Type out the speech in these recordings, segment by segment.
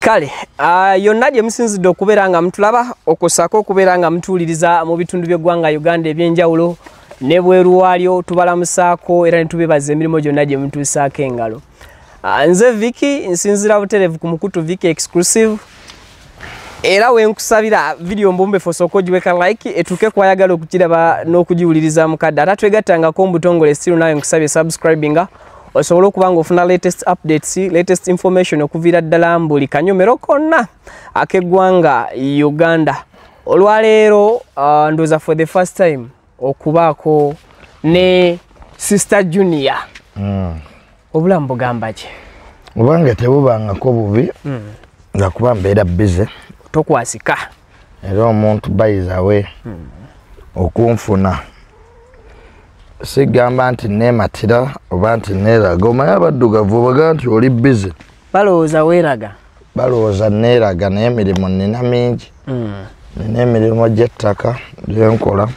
Kale, yonna gye musinzidde okubeera nga mutulaba okusako okubeera nga mutuuliriza mu bitundu by'eggwanga Uganda ebyenjawulo ne bweru waalyo tubalamusaako era ne tubebaza emirimu gyonna gye mutuusaako engalo. Nze Vicky nsinzira butereevu ku mukutu Vicky Exclusive era wenkusabira video mbumbefu osooka ogiweka like etuuke kwayagala okukiraba n'okugiwuliriza mukadde ate twegattangako mu butongole still nawe nkusabye subscribinga osobola okuba nga ofuna latest updates, latest information okuviira ddala mbuli kanyomero konna ak'eggwanga Uganda. Olwaleero ndowooza for the first time okubaako ne Sister Junior. Obulamu bugamba ki? Obwange tebubangako bubi nga kuba mbeera busy. Tokwasika. Era omuntu bayizawe okunfuna. Sigamba nti neematira oba nti neeraga omanyi abaddugavu baga nti oli busy. Balowooza weeraga? Balowooza neeraga naye emirimu nina mingi. Nina emirimu gy'ettaka gyenkola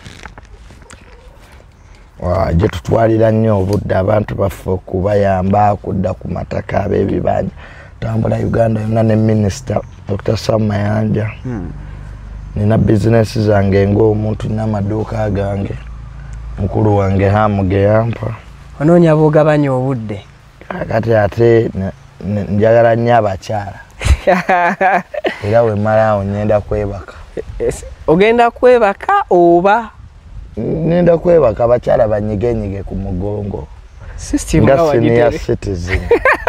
gye tutwalira nnyo obudde abantu baffe okubayamba kudda ku mataka ab'ebibanja. Tambula Uganda yonna ne Minisita Dr. Sam Mayanja. Nina bizinesi zange ng'omuntu n'amaduuka gange. Mukulu wange Hamuge yampa. Onoonya bw'ogabanya obudde. Kati ate njagala nnyo abakyala. Era we malaawo ngenda kwebaka. Ogenda kwebaka oba? Ngenda kwebaka abakyala banyigenyige ku mugongo. Nga senior citizen.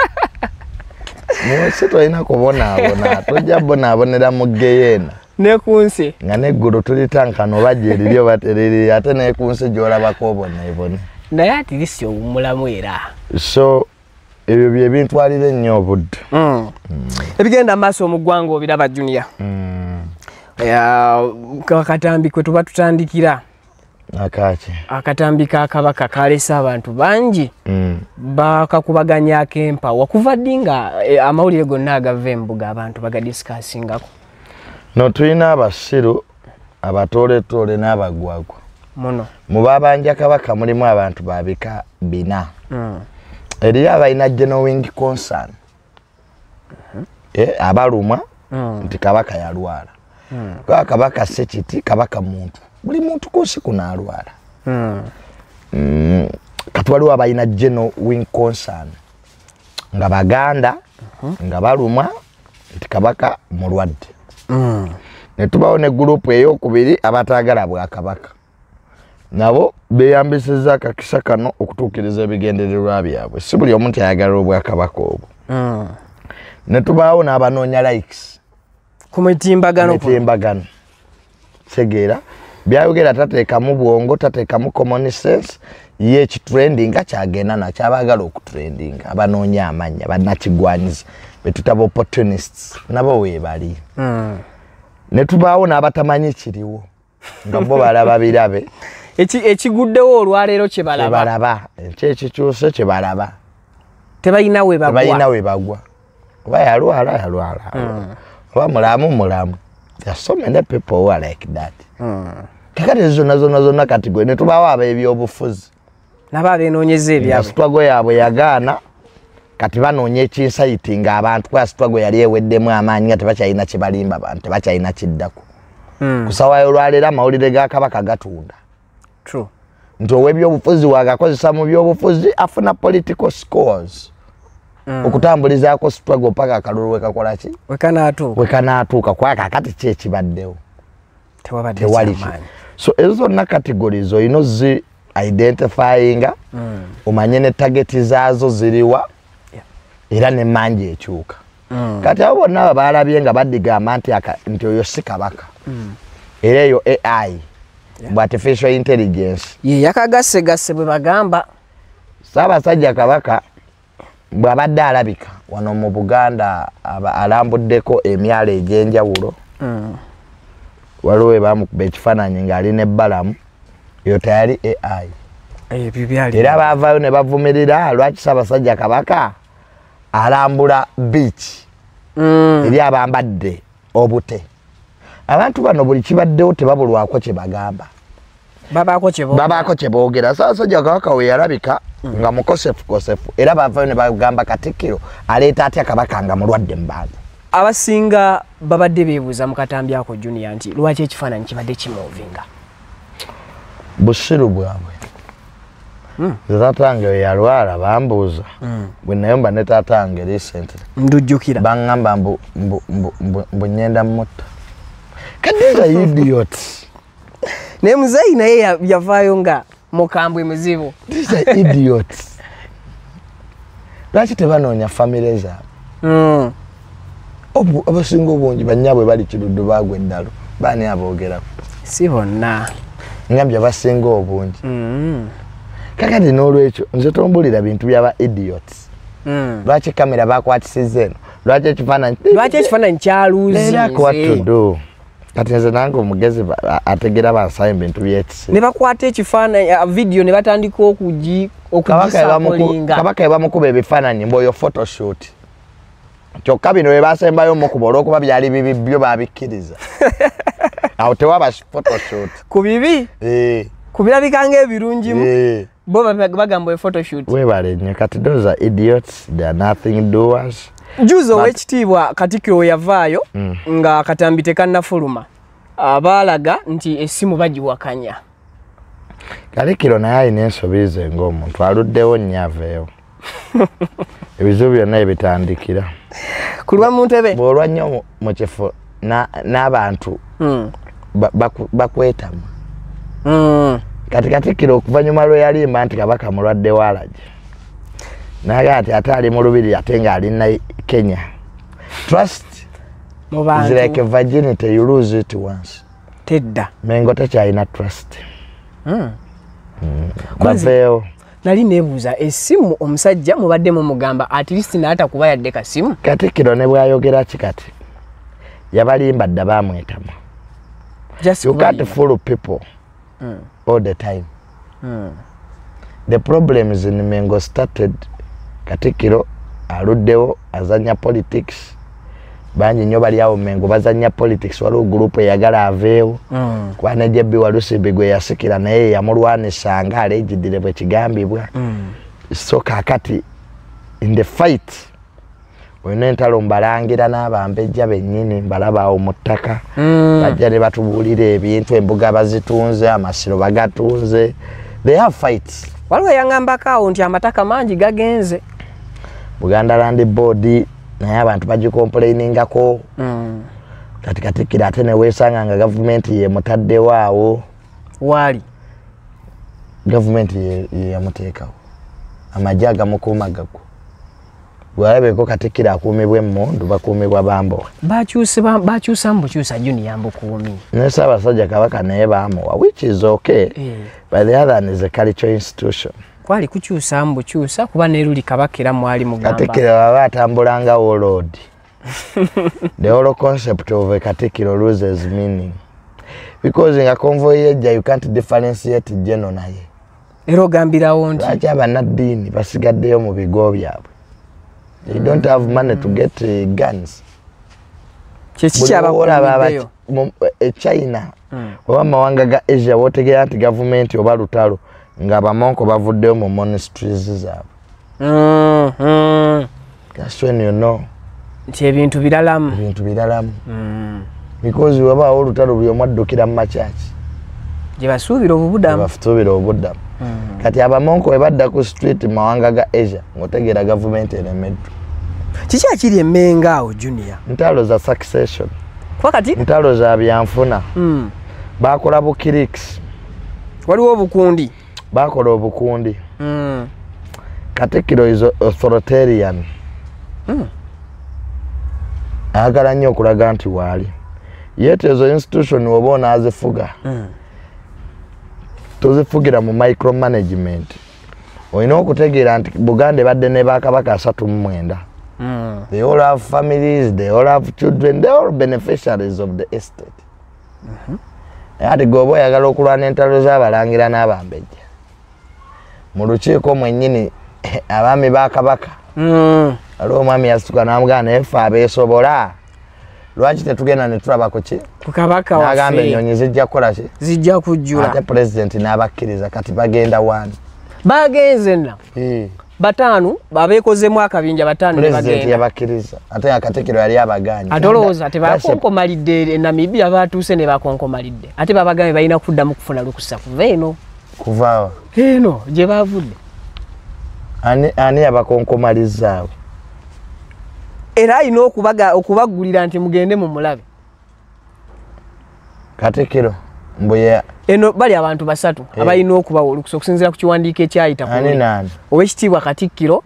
Mwese tolina kubonaabona, tojja bonaabonera mu geyeena. Ne kunsi nga neggulu tulitankano bajja eriryo batereri ate ne kunsi gy'olabako oboneebone. Naye ati lisi omulamu era. So ebyo bye bintwalira ennyo obudde. Ebigenda maaso mu ggwanga obiraba Junior. Akatambi kwe tuba tutandikira. Akaki. Akatambi ka Kabaka kalesa abantu bangi. Bakakubaganyako empa. Wakuva ddi nga amawulire gonna agava embuga abantu bagadiscussingako? No tulina abasiru abatooletoole n'abagwagwa. Muno. Mu babanja Kabaka mulimu abantu babika bina. Eriyo abalina genuine concern. Abalumwa nti Kabaka yalwala. Kwa Kabaka sekiti Kabaka muntu. Buli muntu kunsi kunaalwala. Kati waliwo abalina genuine concern. Nga Baganda nga balumwa nti Kabaka mulwadde. Ne tubawo ne gurupu ey'okubiri abataagala bwa Kabaka. Nabo beeyambisizza akakisa kano okutuukiriza ebigendererwa byabwe. Si buli omuntu ayagala obwa Kabaka obwo. Ne tubaawo n'abanoonya likes. Ku mitimbagano. Tegeera byayogera tateekamu bwongo, tateekamu common sense, ye ekitrendinga kyagenda nakyo abaagala okutrendinga. Abanoonya amanya, bannakigwanyiza, be tutaba opportunists, nabo weebali. Ne tubaawo n'abatamanyi kiriwo. Nga bo balaba birabe. Ekiguddewo olwaleero kye balaba. Ekikyuse kye balaba. Tebalina we bagwa. Oba yalwala. Oba mulamu. There are so many people who are like that. Kakati zonna kati gwe ne tubaawo ab'ebyobufuzi. Nabo abeenoonyeza ebyabwe. Struggle yaabwe yagaana. Kati banoonya ekinsayitinga abantu kwa struggle yali eweddemu amaanyi nga tebakyalina kye balimba abantu tebakyalina kiddako. Kusaawa olwaleero amawulire ga Kabaka gatunda. True. Nti ow'ebyobufuzi wagakozesa mu byobufuzi afuna political scores. Okutambulizaako struggle paka akalulu wekakola ki? Wekanaatuuka kwa kakati ki ekibaddewo. Tewali ki. So ezo zonna categories olina zi identifyinga omanye ne targeti zaazo ziriwa era ne manje ekyuka. Kati abo bonna balabye nga badigamba nti oyo si Kabaka. Era eyo AI, artificial intelligence. Ye yakagasse bwe bagamba. Ssaabasajja Kabaka bw'abadde alabika wano mu Buganda alambuddeko emyalo egy'enjawulo. Waliwo bamukuba ekifaananyi ng'ali n'ebbalamu. Eyo tayali AI. Era baavaayo ne bavumirira lwaki Ssaabasajja Kabaka alambula beach eri abambadde obute. Abantu bano buli kibaddewo tebabulwako kye bagamba. Babaako kye boogera. Ssaabasajja Kabaka we yalabika nga mukosefu era baavaayo ne bagamba Katikkiro aleeta atya Kabaka nga mulwadde mu bantu. abasinga babadde beebuuza mu katambi ako Junior nti lwaki ekifaananyi kibadde kimovinga busiru bwabwe tatange yalwala bambuuza bwe nayomba ne tatange recently ndujjukira baŋŋamba mbu nyenda mutta kadeza idiot naye muzeeyi naye yavaayo nga mukambwe muzibu idiot lwaki tebanoonya famire zaabwe abasinga obungi bannyabwe bali kiruddu baagwa eddalo baani aboogerako si bonna ngambye abasinga obungi kakati n'olwekyo nze tombulira bintu byaba idiots lwaki kamera bakwatisiza eno lwaki ekifaananyi kyaluuzi kati nze nange omugezi ategera bansaayo bintu byekisi ne bakwata ekifaananyi video ne batandika okugisakolinga kabaka ebamukuba ebifaananyi mboyo photoshoot kyokka bino bye basembayo mukuba olw'okuba byali bibi byo babikkiriza awo tewaba photoshoot ku bibi kubirabika ng'ebirungimu bo bagamba photoshoot webale nnyo kati those are idiots, they are nothing doers. Juzo w'ekitiibwa Katikkiro yavaayo nga katambi tekannafuluma abaalaga nti essimu bagiwakanya. Katikkiro naye alina ensobi ze ng'omuntu aluddewo nnyo aveewo ebizibu byonna ebitandikira ku lwa mu ntebe bw'olwa nnyo mu kifo n'abantu bakwetamu kati Katikkiro okuvannyuma lwe yalimba nti kabaka mulwadde waalagi naga ati ate ali mu lubiri ate ng'ali Kenya. Trust is like a virginity, you lose it once. Tedda Mengo tekyalina trust. Baveewo nali neebuuza essimu omusajja mubadde mugamba at least n'ata kuba yadde kasimu. Katikkiro ne bw'ayogera kikati yabalimba dda baamwetamu. You can't fool people all the time. The problems in Mengo started Katikkiro aluddewo azanya politics bangi nnyo bali awo Mengo bazanya politics waliwo group eyagala aveewo kuba ne Jebbi Walusimbi gwe yasikira naye yamulwanisa nga alejjidire bwe kigambibwa so kaakati in the fight olina entalo mbalangira n'abambejja bennyini mbalaba awo mu ttaka bajja ne batubuulira ebintu embuga bazitunze amasiro bagatunze they have fights. Waliwo yangambako awo nti amataka mangi gagenze Buganda Land Board naye abantu bagikomplainingako kati Katikkiro ate ne weesanga nga gavumenti ye mutaddewo awo waali gavumenti ye yamuteekawo amagye agamukuuma gago bw'alabeko Katikkiro akuumibwa emmundu bakuumibwa bambowa bakyusa mbukyusa Junior Mbukuumi ne Ssaabasajja Kabaka naye baamuwa which is okay but the other is a cultural institution. Kwali kukyusa mbukyusa kuba ne Luli Kabaka era mwali mugamba Katikkiro baba atambulanga Lord. The whole concept of a Katikkiro loses meaning because in a convoy you can't differentiate general naye era ogambirawo nti lwaki abannaddiini basigaddeyo mu bigo byabwe. They don't have money to get guns. Kyekikyabakubideyo China oba amawanga ga Asia wotegeera nti gavumenti oba lutalo nga bamonko bavuddeyo mu monasteries zaabwe. That's when you know nti ebintu biralamu because wabaawo olutalo buli omu addukira mu makyaki gye basuubira obuddamu kati abamonko bwe badda ku street mu mawanga ga Asia ng'otegeera gavumenti eremeddwa. Kiki akiri emmenga awo Junior? Ntalo za succession wakati ntalo za byanfuna bakola bukiriks waliwo obukundi bakola obukundi Katikkiro is authoritarian ayagala nnyo okulaga nti waali yete ezo institution oba onaazifuga tozifugira mu micromanagement olina okutegeera nti Buganda ebadde ne Bakabaka 39 they all have families, they all have children, they are all beneficiaries of the estate. Ati gobo yagala okulwana entalo z'abalangira n'abambejja mu lukiiko mwennyini abaami ba Kabaka aliwo omwami yasituka n'amugamba naye ffe abeesobola lwaki tetugenda ne tulaba ku Kabaka waffe n'agamba ennyonyi zijja kukola ki zijja kujjula ate pulezidenti n'abakkiriza kati bagenda wani bagenze nno batano babekozemu akabinja batano ne bagenda president yabakiriza ate akatekero yali abaganye atoloza ate bakonkomalidde Namibia batuse ne bakonkomalidde ate babaganye balina kuddamu kufuna lukusa kuva eno kuvaawa eno gye bavudde ani abakonkomalizaawo era alina okubagulira nti mugende mu mulabe katekero mbuye eno bali abantu basatu abalina okubawa olukusa okusinziira ku kiwandiiko ekyayita owekitiibwa Katikkiro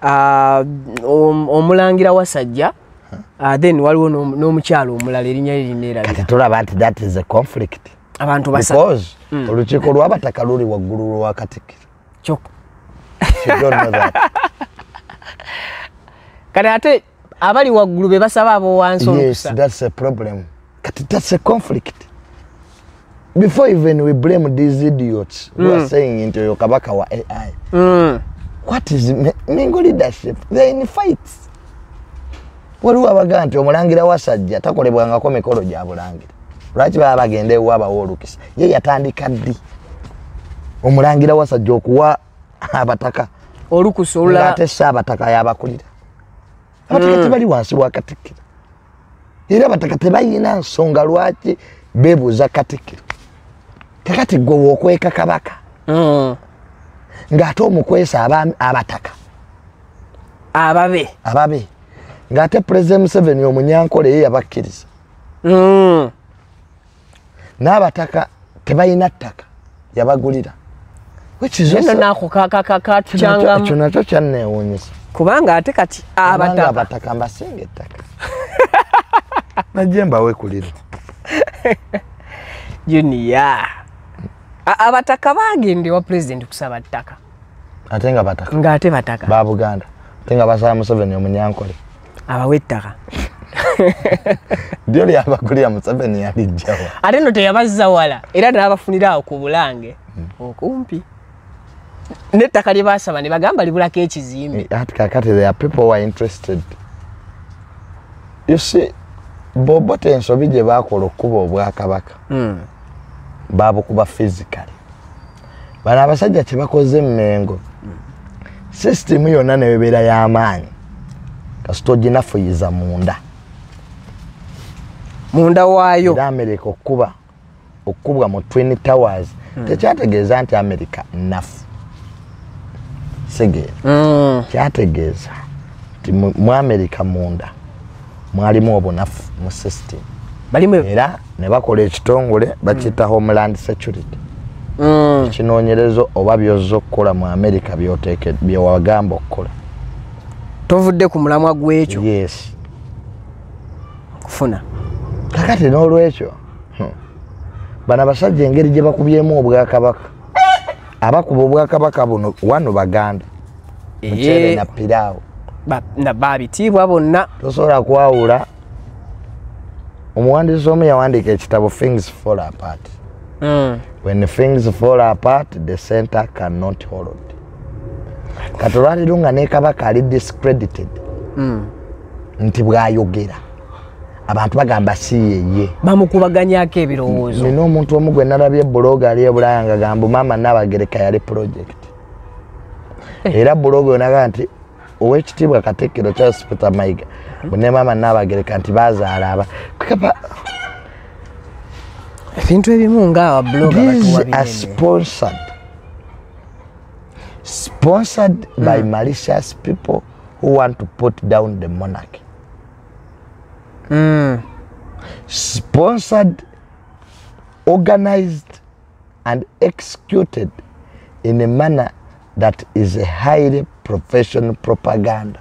omulangira Wasajja then waliwo n'omukyalo omulala erinnya lirineerabira kati tulaba nti that is a conflict abantu basatu because olukiiko lw'abataka luli waggulu lwa Katikkiro kyokka kati ate abali waggulu be basaba abo wansi olukusa yes that's a problem kati that's a conflict. Before even we blame these idiots who are saying into your kabaka wa AI. What is Mengo leadership? They're in fights. Waliwo abaga nti omulangira Wasajja takolebwangako mikolo gya bulangira. Lwaki baba bagende waba wolukisa. Ye yatandika ddi. Omulangira Wasajja okuwa abataka olukusa olula ate abataka yabakulira. Abataka tebali wansi wa Katikkiro. Era abataka tebayina nsonga lwaki bebuuza Katikkiro. Kakati gwe wokweka kabaka ng'ate omukwesa abataka ababe ng'ate President Museveni omunyankole ye yabakkiriza n'abataka tebalina ttaka yabagulira ekyo nakyo kyanneewuunyisa kubanga ate kati abataka mbasinga ettaka najje mbawekulira Junior abataka bagende wa president kusaba ttaka ate nga bataka ng'ate bataka ba Buganda ate nga basaba Museveni omunyankole abawe ettaka ndio lyabagulira Museveni yalijjawa ate no teyabazza wala era n'abafunirawo ku Bulange okumpi n'ettaka lye basaba ne bagamba libulako ekizimbe ate kakati there are people who are interested. You see Bobote ensobi gye bakola okuba obwakabaka babukuba physically bano abasajja kye bakoze Mengo system yonna ne bebeera y'amaanyi kasito ginafuyiza munda waayo era America okubwa mu Twin Towers tekyategeeza nti America nafu segeera kyategeeza nti mu America munda mwalimu obunafu mu system era ne bakola ekitongole bakiyita Homeland Security ekinoonyerezo oba byozza okukola mu America byewagamba okukola tovudde ku mulamwa gw'ekyo yes kufuna kakati n'olwekyo bano abasajja engeri gye bakubyemu obwakabaka abakuba obwakabaka buno wano Baganda mukyere na piraawo na babitiibwa bonna tosobola kwawula omuwandiisi omu yawandiika ekitabo Things Fall Apart. When things fall apart the center cannot hold. Kati olwaleero nga ne kabaka ali discredited nti bw'ayogera abantu bagamba si yeye bamukubaganyako ebirowoozo. Nina omuntu omu gwe nalabye blog ali e Bulaaya nga gamba Maama Nnabagereka yali project era blog onaga nti Owekitiibwa Katikkiro Charles Peter Mayiga ne Maama Nnabagereka nti bazaala ebintu ebimu ng'awa blog sponsored by malicious people who want to put down the monarchy. Sponsored, organized and executed in a manner that is a highly professional propaganda.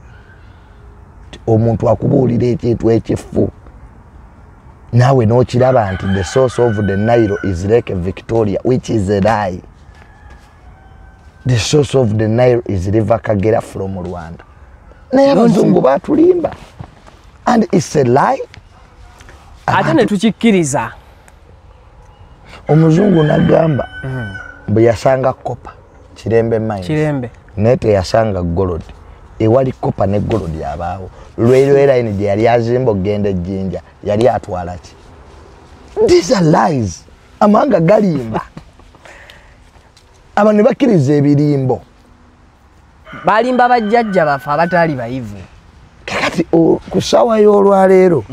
Omuntu akubuulira ekintu ekifu naawe n'okiraba nti the source of the Nile is Lake Victoria, which is a lie. The source of the Nile is River Kagera from Rwanda. Naye abazungu batulimba and it's a lie. Ate ne tukikkiriza. Omuzungu nagamba bwe yasanga copper Kirembe mines naye teyasanga gold. Ewali copper ne gold yabaawo. Railway line gye yali azimba okugenda e Jinja yali atwala ki? These are lies. Amanga galimba. Aba ne bakkiriza ebirimbo. balimba bajjajja bafa abatali bayivu kakati ku ssaawa y'olwaleero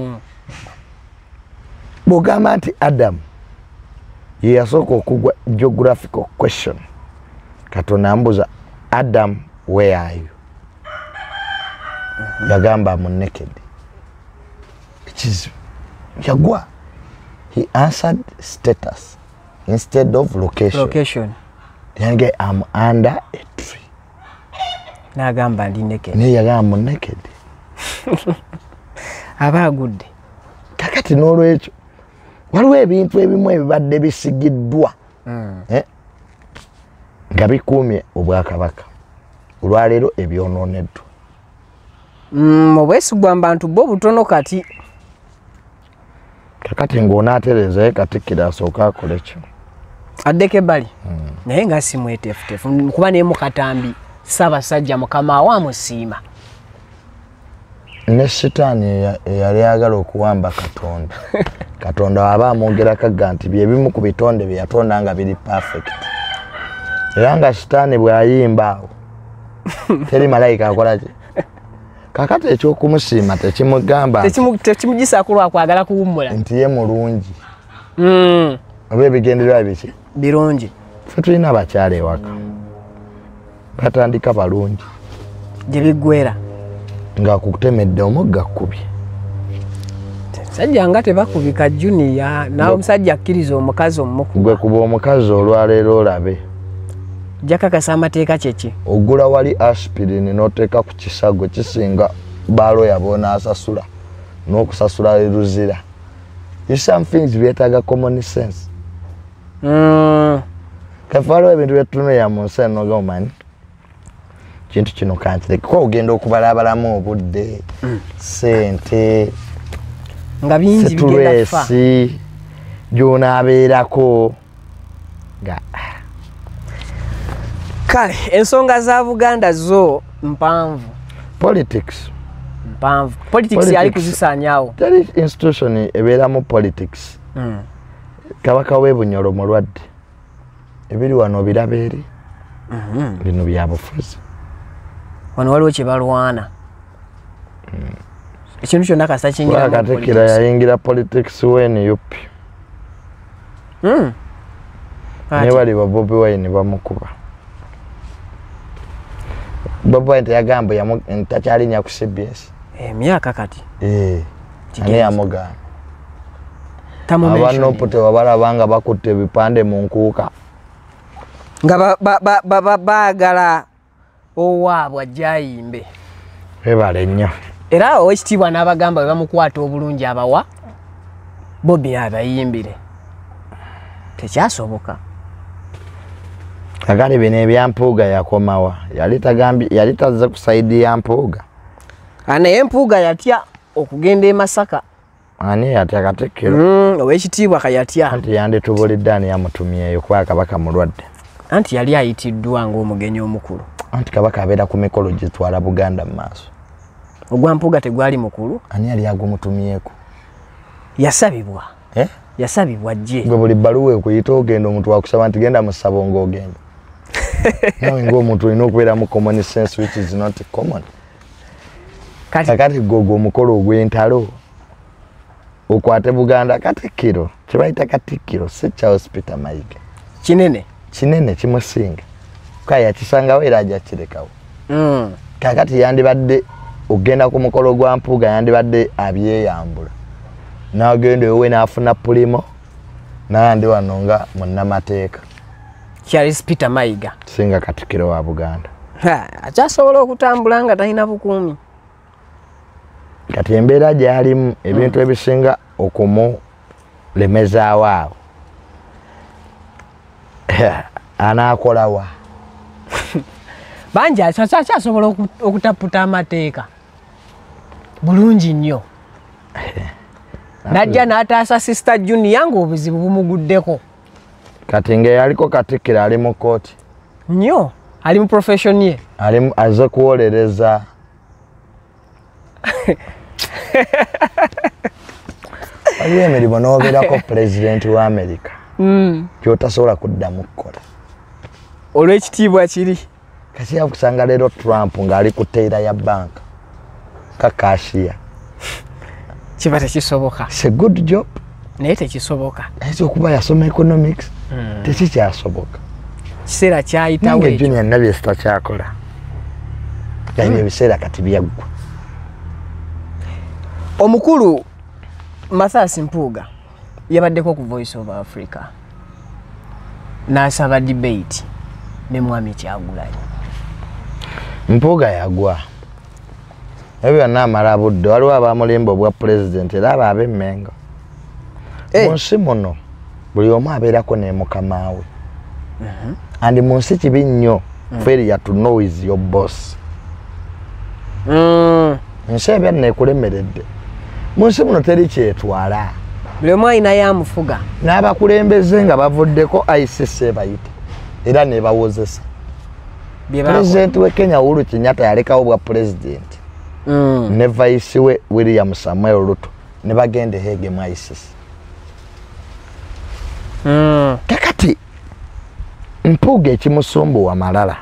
bw'ogamba nti Adam ye yasooka okugwa geographical question Katonda ambuuza Adam where are you yagamba mu naked yagwa he answered status instead of location yange I'm under a tree nagamba ndi naked ne yagamba mu naked abagudde kakati n'olwekyo waliwo ebintu ebimu ebibadde bisigiddwa nga bikuumye obwakabaka olwaleero ebyonooneddwa obwesigwa bantu bo butono kati kakati ng'onaatereezayo Katikkiro asooka akole kyo addeko ebbali naye nga si mweteefuteefu kuba naye mukatambi Ssaabasajja Mukama awamusiima ne Sitaani eyali ayagala okuwamba Katonda Katonda aba amwogerako nti byebimu ku bitonde bye yatonda nga biri perfect era nga Sitaani bw'ayimba awo teri malayika akola ki kakati ekyokumusiima tekimugamba tekimugisaako lwakwagala kuwummula nti ye mulungi oba ebigendererwa biki birungi ffe tulina abakyala ewaka batandika balungi gye biggwera nga kutemedde omugga kkubye sajja nga tebakubika juniya nawe omusajja akkiriza omukazi omukuba gwe kuba omukazi olwaleero olabe jakakasa amateeka kyeki ogula wali aspirin n'oteeka ku kisago kisinga baalo yabona asasula n'okusasula eruzira some things byetaaga common sense kafaalo ebintu byetunuya mu nsi eno gomani kintu kino kankireke kuba ogenda okubalabalamu obudde sente nga bingi bigenda kufa gy'onaabeerako nga kale ensonga za Buganda zo mpanvu politics yali kuzisaanyaawo teri institution ebeeramu politics kabaka w'e Bunyoro mulwadde ebiri wano biraba eri bino byabufuzi wano waliwo kye balwana ekintu kyonna kasa kiyingira Katikkiro yayingira politics w'NUP ne bali ba Bobi Wine bamukuba Bobi Wine yagamba takyalinya ku CBS emyaka kati ani yamugamba abanopu tewabalabanga bakutte ebipande mu nkuuka nga baagala owaabwe ajjayimbe webale nnyo era owekitiibwa n'abagamba bwe bamukwata obulungi abawa Bobi abayimbire tekyasoboka kakati bino ebyampuuga yakomawa yali tazze ku saidi ya mpuuga naye empuuga yatya okugenda e Masaka ani yatya Katikkiro owekitiibwa kayatya anti yanditubulidde ani yamutumyeyo kuba kabaka mulwadde anti yali ayitiddwa ng'omugenyi omukulu anti kabaka abeera ku mikolo gitwala Buganda mu maaso ogwa mpuuga tegwali mukulu ani yali agumutumyeko yasabibwa yasabibwa jje gwe buli bbaluwa ekuyita ogenda omuntu wakusaba nti genda mu ssabo ng'ogenda nawe ng'omuntu olina okubeera mu common sense which is not common kakati gwe omukolo ogw'entalo okwate Buganda Katikkiro kye bayita Katikkiro si Charles Peter Mayiga kinene kimusinga kaya yakisangawo era ajja kirekawo kakati yandibadde ogenda ku mukolo gwa mpuuga yandibadde abyeyambula n'agenda ewe n'afuna pulimo n'ayandi wano nga munnamateeka Charles Peter Mayiga singa Katikkiro wa Buganda akyasobola okutambula nga talina bukuumi kati embeera gy'alimu ebintu ebisinga okumulemezaawo awo anaakolawa bangi akyasobola okutaputa amateeka bulungi nnyo najja n'ataasa Sister Junior ng'obuzibu bumuguddeko kati ng'eyaliko Katikkiro ali mu kooti nnyo ali mu profession ye azze kuwolereza waliwo emirimu n'obeerako pulezidenti wa America kyotasobola kuddamu kukola olw'ekitiibwa kiri Kasi yakusanga lero Trump ngali kuteera ya bank ka cashier. Kiba tekisoboka. It's a good job. Naye tekisoboka. Ezo kuba yasoma economics. Tekikyasoboka. Kiseera kyayitawo ekyo. Junior nabye sitakyakola. Yanye biseera kati byagwa. Omukulu Mathias Mpuuga yabaddeko ku Voice of Africa. N'asaba debate ne Mwami Kyagulanyi. Mpuuga yagwa. Ebyo namala budde waliwo abamulimba obwa president era ab'emmengo. Munsi muno buli omu abeerako ne mukama we. And munsi kibi nnyo failure to know is your boss. Nsi ebyo neekulemeredde. Munsi muno teri kyetwala. Buli omu alina yamufuga. N'abakulembeze nga bavuddeko ICC bayita era ne bawozesa. President we Kenya Uhuru Kenyatta yalekawo bwa president. Ne vice we William Samuel Ruto ne bagende Hague mu ICC. Kakati Mpuuga ekimusumbu wa malala.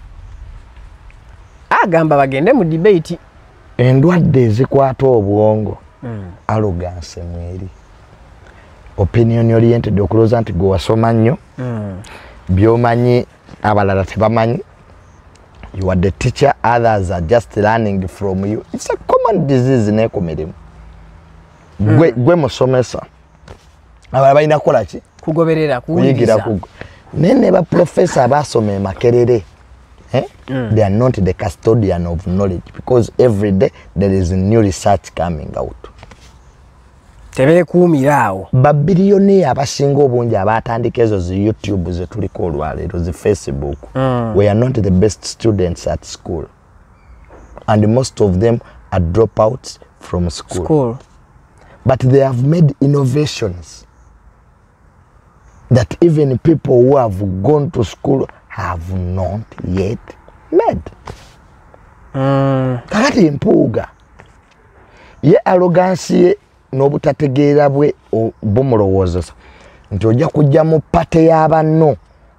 Agamba bagende mu debate. Endwadde ezikwata obwongo. Arrogance mweri. Opinion oriented okulooza nti gwe wasoma nnyo. Byomanyi abalala tebamanyi. You are the teacher, others are just learning from you. It's a common disease nekomerimu. Gwe musomesa. Abala balina kukola ki? Kugoberera, kuyigira. Nene ba professor basome makerere. They are not the custodian of knowledge because every day there is new research coming out. Tebere kuumiraawo. Babiliyoni abasinga obungi abatandika ezo zi YouTube ze tuliko olwaleero zi Facebook. We are not the best students at school. And most of them are dropouts from school. But they have made innovations that even people who have gone to school have not yet made. Kakati Mpuuga ye arrogance ye n'obutategeera bwe bumulowoozesa nti ojja kujja mu pate y'abanno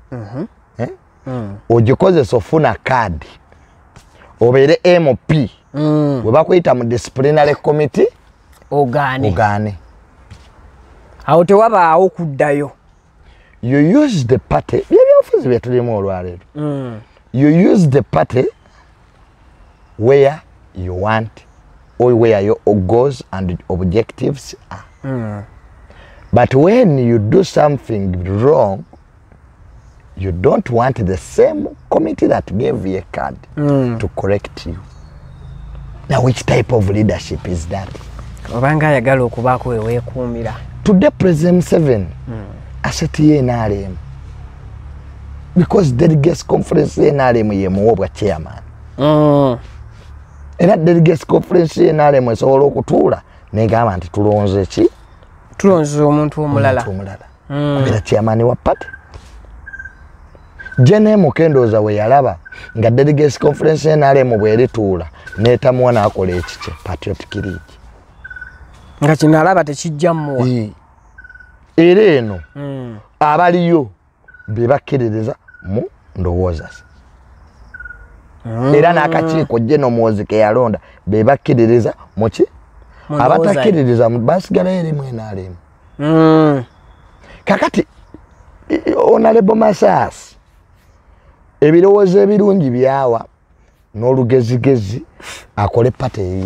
ogikozesa ofuna kaadi obeere MP we bakuyita mu disciplinary committee ogaane awo tewabaawo kuddayo. You use the party byebyobufuzi bye tulimu olwaleero. You use the party where you want or where your goals and objectives are. But when you do something wrong, you don't want the same committee that gave you a card to correct you. Now which type of leadership is that? Obanga ayagala okubaako weekuumira. Today President 7 asetiye NRM because delegates conference NRM ye muwobwa chairman. Era delegates conference NRM esobola okutuula negamba nti tulonze ki? Tulonze omuntu omulala. Era chairman wa party. Jene Mukendooza we yalaba nga delegates conference NRM bwerituula netamwana akola ekike patriotic league. Nga kinalaba tekijja mmuwa. Era eno abaliyo be bakkiririza mu ndowooza. Era n'akakiiko General Muhoozi ke yalonda be bakkiririza mu ki? Abatakkiririza basigala eri mu NRM. Kakati Honorable Mathias ebirowoozo ebirungi byawa n'olugezigezi akole pate eyo.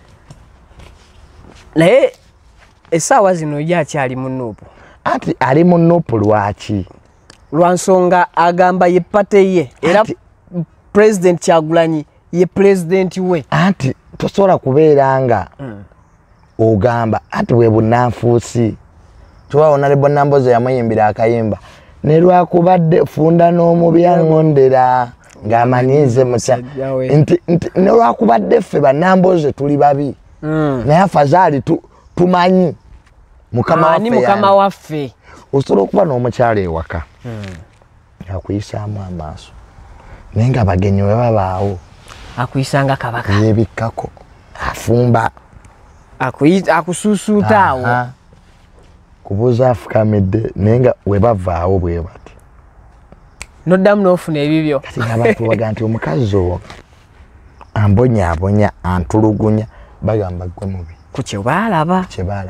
Naye essaawa zino yakyali mu Nuupu. Ati ali mu Nuupu lwaki? Lwa nsonga agamba ye pate ye era President Kyagulanyi ye president we. Anti tosobola kubeera nga ogamba ati we bunnanfuusi. Tuwa Honorable Namboze yamuyimbira akayimba ne lwakubadde funda n'omubi aŋŋondera ng'amanyiize mutya nti ne lwakubadde ffe bannamboze tuli babi naye afazaali tumanyi mukama waffe. Osobola okuba n'omukyala ewaka akuyisaamu amaaso naye nga abagenyi we babaawo akuyisanga kabaka yeebikkako afumba akusuusuuta awo kubuuza afukamidde naye nga we bavaawo bwe bati noddamu n'ofuna ebibyo kati ng'abantu baga nti omukazi owo ambonyaabonya antulugunya bagamba gwe mubi ku kye baalaba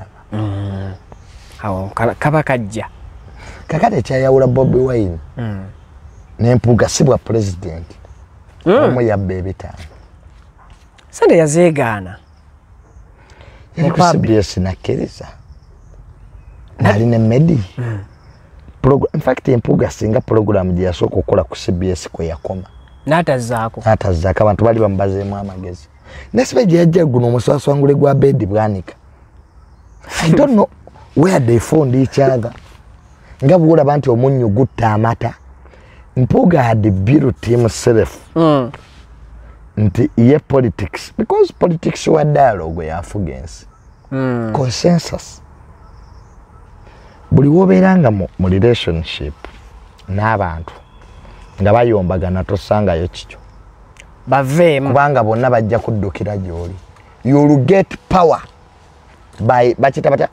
awo kaba kajja kakati ekyayawula Bobi Wine n'empuuga si bwa pulezidenti omu yabba ebitaano sande yazeegaana yali ku CBS nakkiriza nali ne Medi in fact empuuga singa pulogulaamu gye yasooka okukola ku CBS kwe yakoma n'atazzaako abantu bali bamubazeemu amagezi nesibe gye yajja guno omuswaswangule gwa bedi bwanika I don't know where they found each other nga bwolaba nti omunnyo gutta amata Mpuuga had built himself nti ye politics because politics wa dialogue ya fugensi consensus buli wobeeranga mu relationship n'abantu nga bayombagana tosangayo kikyo baveemu kubanga bonna bajja kuddukira gy'oli you'll get power by bakita batya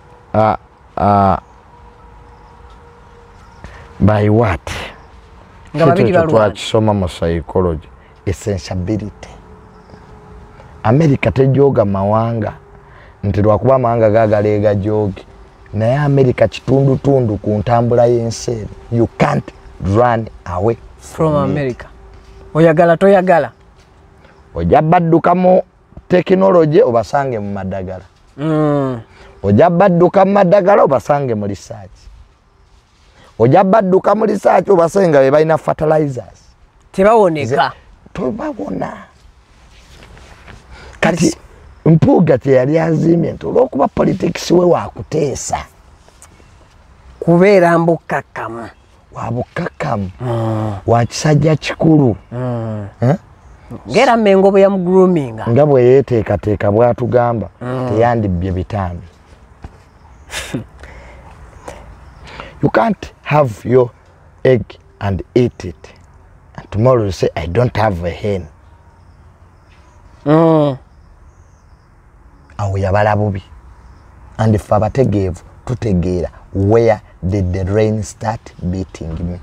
by what nga babiri balwana kisoma mu psychology essentiality America tejoga mawanga nti lwakuba amawanga gagaleega jogi naye America kitundu ku ntambula y'ensi you can't run away from America oyagala toyagala ojja badduka mu technology obasange mu madagala ojja badduka mu madagala obasange mu research ojja badduka mu research obasenga be balina fertilizers tebawoneka tobabona kati Mpuuga kye yali azimbye nti olw'okuba politics we waakuteesa kubeera mbukakkamu wabukakkamu wakisajja kikulu ngera Mengo bwe yamugroominga nga bwe yeeteekateeka bw'atugamba teyandibbye bitaano you can't have your egg and eat it and tomorrow you say I don't have a hen awo yabala bubi and ffe abategeevu tutegeera where did the rain start beating me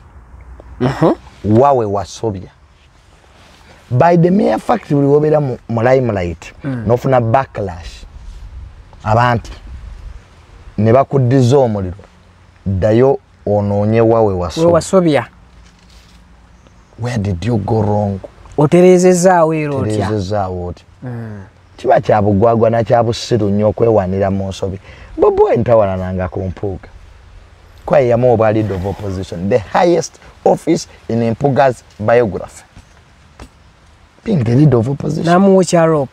wawe wasobya by the mere fact buli wobeera mu limelight nofuna backlash abantu ne bakuddiza omuliro ddayo onoonye wawe wasobya where did you go wrong oterezezaawo era otya terezezaawo otya kiba kya bugwagwa na kya busiru nnyo okwewanira mu nsobi Bobi Wine tawalananga ku Mpuuga kwaye yamu oba leader of opposition the highest office in Mpuuga's biography being the leader of opposition namuwe kyalopu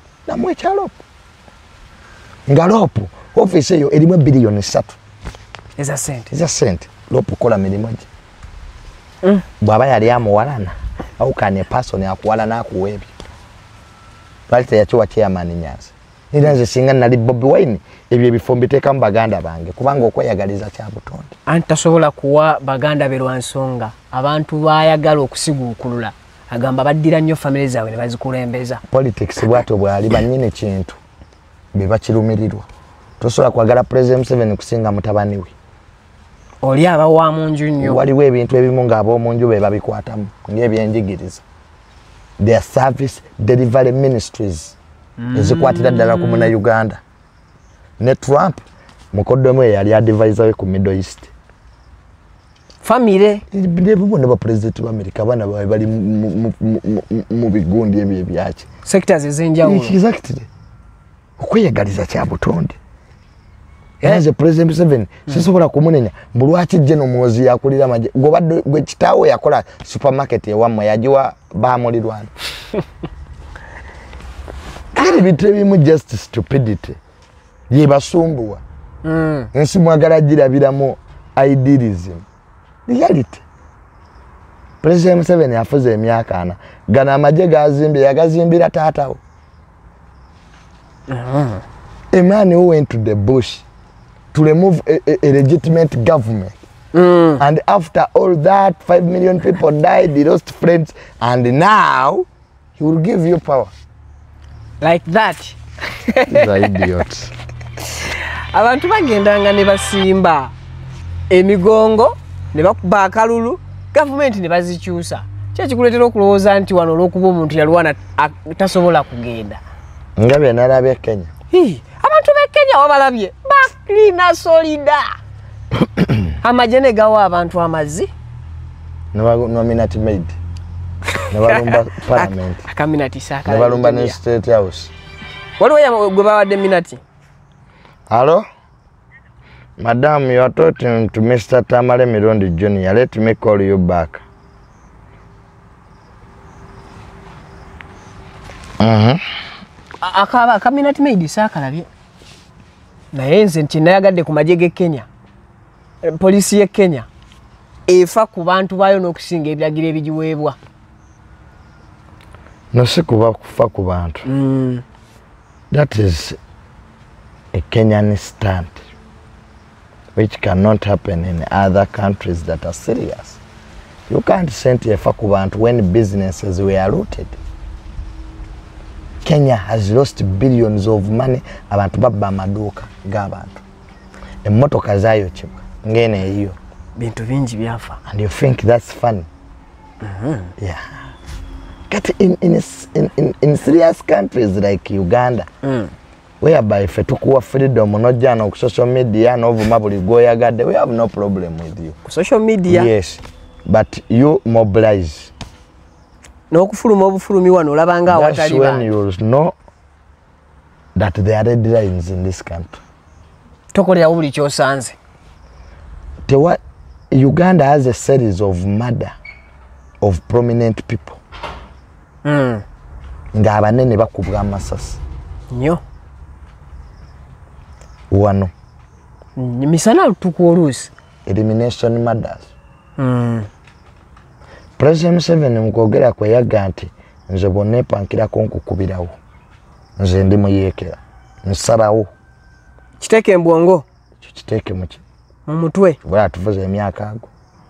nga lopu office eyo erimu billion 3 eza sente lopu kola mirimu gye bw'aba yali amuwalana awukane person akuwalana akuwa ebyo lwali teyakiwa chairman Nyanzi era nze singa nali Bobi Wine ebyo ebifo mbiteekamu baganda bange kubanga okweyagaliza kya butonde anti tasobola kuwa baganda be lwa nsonga abantu baayagala okusiguukulula agamba baddira nnyo famire zaabwe ne bazikulembeza politics bwato bwali bannyini kintu be bakirumirirwa tosobola kwagala President Museveni kusinga mutabani we oli aba wa munju nnyo waliwo ebintu ebimu ng'ab'omunju be babikwatamu ng'ebyenjigiriza their service delivery ministries ezikwatira ddala ku muna Uganda ne Trump mukoddemu yali advisor we ku Middle East famire ne ba president wa America bana bali mu bigundi ebyo ebyaki sectors ezenjawulo exactly okweyagaliza kya butonde as a President Museveni sisobola kumunenya mbulwaki General Muhoozi yakulira maje gobadde gwe kitaawo yakola supermarket ewammwe yajiwa baamulirwana kale bitebimu just stupidity ye basumbuwa ensi mwagala girabiramu idealism reality President Museveni afuze emyaka 4 gana amaje gazimbye yagazimbira taatawo a man who went to the bush to remove a legitimate government and after all that 5 million people died, he lost friends, and now he will give you power like that. He's an idiot. Abantu bagendanga ne basimba emigongo ne bakuba akalulu government ne bazikyusa kyekikuleetera okulowooza nti wano olw'okuba omuntu yalwana tasobola kugenda nga bye nalabye Kenya abantu b'e Kenya wabalabye baklina solida amagye ne gawa abantu amazzi nominati made ne balumba parliament akaminati saka ne balumba ne state house waliwo gwe bawadde minati. Hello madam, you are talking to Mr. Tamale Mirondi Jr. Let me call you back. Akaminati made sakalabye naye nze nti nayagadde ku magye g'e Kenya polisi y'e Kenya efa ku bantu baayo n'okusinga ebiragiro ebigiweebwa. No, si kuba kufa ku bantu. That is a Kenyan stand which cannot happen in other countries that are serious. You can't send efa ku bantu when businesses were looted. Kenya has lost billions of money abantu babba amaduuka g'abantu emmotoka zaayokebwa ngene eyo bintu bingi byafa and you think that's funny. Yeah, but in serious countries like Uganda whereby fe tukuwa freedom nojjana ku social media n'ovuma buli gwoyagadde, we have no problem with you ku social media. Yes, but you mobilize n'okufuluma obufulumi wano olabanga awatali when you know that there are red lines in this country. Tokolera buli kyosanze. Uganda has a series of murder of prominent people. Nga abanene bakubwa amasasi nnyo wano misana lutuku oluusi elimination murders. President Museveni mukwogera kwe yaga nti nze bonna epankirako nkukubirawo nze ndi muyeekera nsalawo kiteeke embwongo kiteeke mu mutwe bwala tuvuze emyaka ago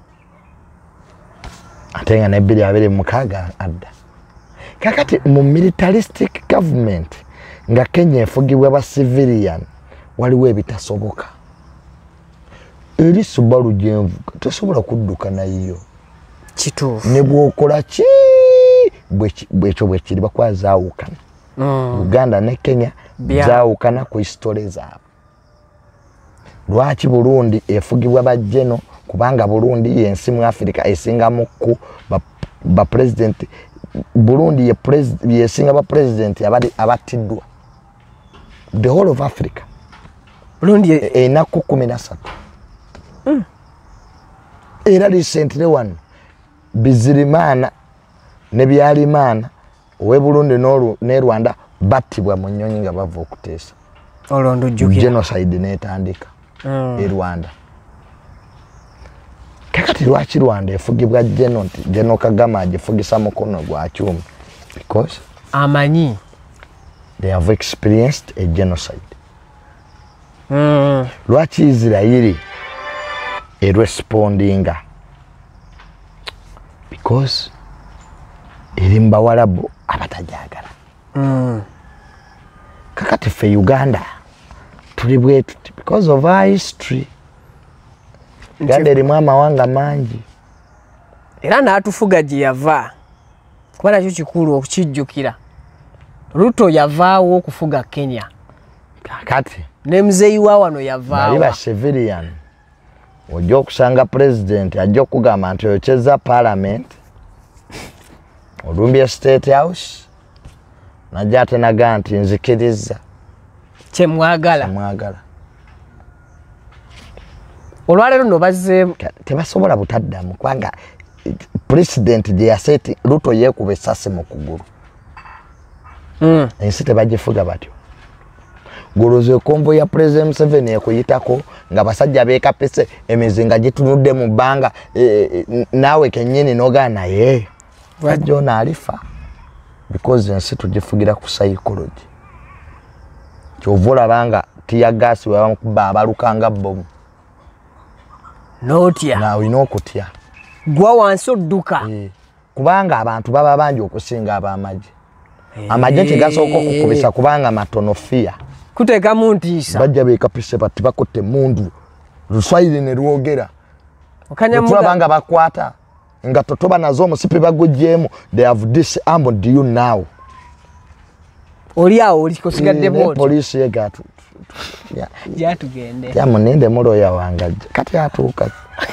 ate nga ne 2026 adda kakati mu militaristic government nga Kenya efugibwa ba civilian waliwo ebitasoboka. Eri Subaru gyenvu tosobola kudduka nayo kituufu ne bwokola ki bwekyo bwekiri bakwazaawukana. Uganda ne Kenya zaawukana ku history zaabwe. Lwaki Burundi efugibwa bajjeno kubanga Burundi yensi mu Africa esingamu ku ba president. Burundi yesinga ba president abatiddwa the whole of Africa. Burundi enaku 13 era recently one Bizirimana ne Byalimana owe Burundi ne Rwanda battibwa mu nnyonyi nga bava okuteesa olondo jukira genocide netandika e Rwanda. Kakati lwaki Rwanda efugibwa General Kagame agifugisa mukono gwa kyuma? Because amanyi they have experienced a genocide. Lwaki Israeli respondinga? Because erimba Warabu abatajagala. Kakati fe Uganda tuli bwetu because of our history. Uganda erimu amawanga mangi era n'atufuga gye yava kuba nakyo kikulu okukijjukira. Ruto yavaawo okufuga Kenya kakati ne muzeeyi wa wano yavaawo bali ba civilian. Ojja okusanga president ajja okugamba nti oyokyeza parliament olumbye state house najja ate naga nti nzikiriza kyemwagala. Olwaleero no bazze tebasobola butaddamu kubanga president gye yaseti Ruto yeekuba essasi mu kugulu. Ensi tebagifuga batyo. Goloze konvo ya President Museveni ekuyitako nga basajja beekapese emizinga gitunudde mu bbanga naawe kennyini n'ogaana ye wajjona alifa because ensi tugifugira ku psychology. Kyova olabanga tiyagasi webamukuba abalukanga bomu notya nawe n'okutya gwa wansi odduka kubanga abantu baba bangi okusinga ab'amagye. Amagye tegasooka okukubisa kubanga matonofia kuteekamu ntiisa bajja beekapise bati bakotte mundu Luswayiri ne lwogera okanyamuga tulabanga bakwata nga totoba nazo omusipi bagujjeemu they have disarmed you now. Oli awo olikosigadde bwoti. Poliisi yegatu. Jatugende. Yamuninde muloya wanga kati atuuka.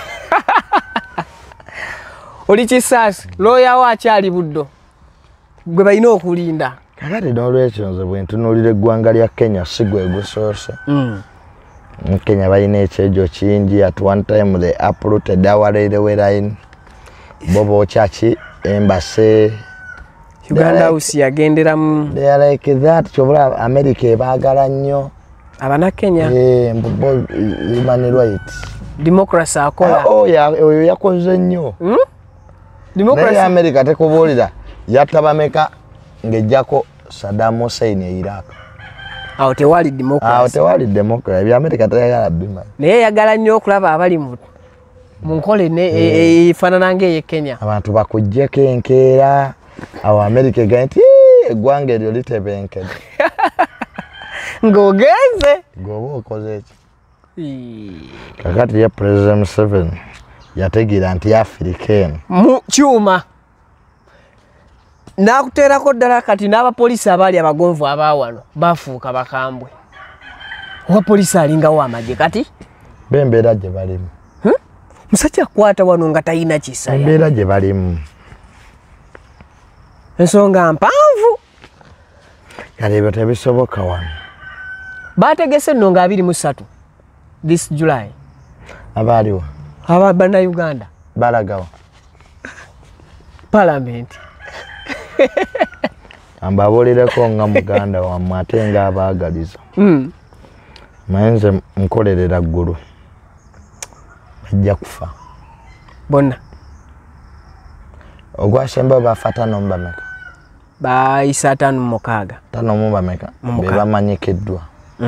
Oli kisasi loya wa akyali buddo. Gwe balina okulinda. Kakati n'olwekyo nze bwe ntunuulira eggwanga lya Kenya si gwe gusoose. Kenya balina ekyejo kingi. At one time they uprooted our railway line. Bobo Chachi Embassy Uganda House yagenderamu. They are like that. Kyobula America ebaagala nnyo. Abana Kenya. Human rights. Democracy akola. Oyo yakoze nnyo. Democracy. Naye America tekubuulira yatabameka ng'ejjako Saddam Hussein e Iraq. Awo tewali democracy. Awo tewali democracy. Ebya America teyagala bima. Naye yagala nnyo okulaba abali mu nkole efaanana ng'eye Kenya. Abantu bakuggyeko enkeera. Awo America ganti eggwanga eryo litebenkedde. Ng'ogenze. Ng'oba okoze ki? Kakati ya President Museveni yategeera nti African. Mu kyuma. Nakuteerako ddala kati n'abapoliisi abaali abagonvu abaawano bafuuka bakambwe. Owa poliisi alingawo amagye kati? Bembeera gye balimu. Musajja akwata wano nga talina kisa. Bembeera gye balimu. Ensonga mpanvu. Kale ebyo tebisoboka wano. Baategese nno nga 23 this July. Abaaliwo? Bannayuganda. Balagawa? Parliament. Ambabuulireko nga muganda wammwe ate nga abaagaliza. Naye nze nkolerera ggulu. Bajja kufa. Bonna. Ogwasemba bafa 5 mbameka? Bayisa 5 5 mbameka? Be bamanyikiddwa.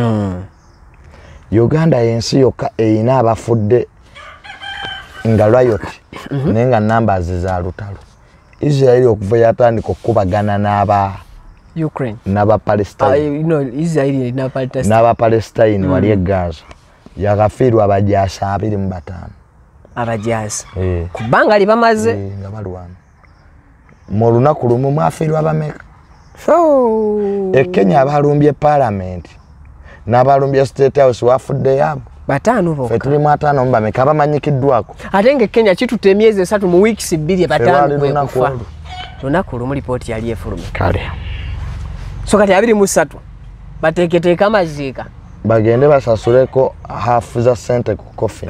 Uganda yensi yokka eyina abafudde nga riot naye nga numbers za lutalo. Israel okuva yatandika okubagana n'aba Ukraine n'aba Palestine. Israel n'aba Palestine wali e Gaza yagafiirwa abajaasi 25. Abajaasi kubanga ali bamaze nga balwana. Mu lunaku lumu mwafiirwa bameka? E Kenya abalumbye Parliament n'abalumbye State House wafudde yabo 5 bokka. Ffe tuli mu 5 mbameka abamanyikiddwako. Ate nga Kenya kitutte emyezi 3 mu weeks 2 5 kwe kufa. Lunaku lumu lipooti yali efulumye. Kale. So kati 23 bateeketeeka amaziika. Bagende basasuleko half za sente ku coffin.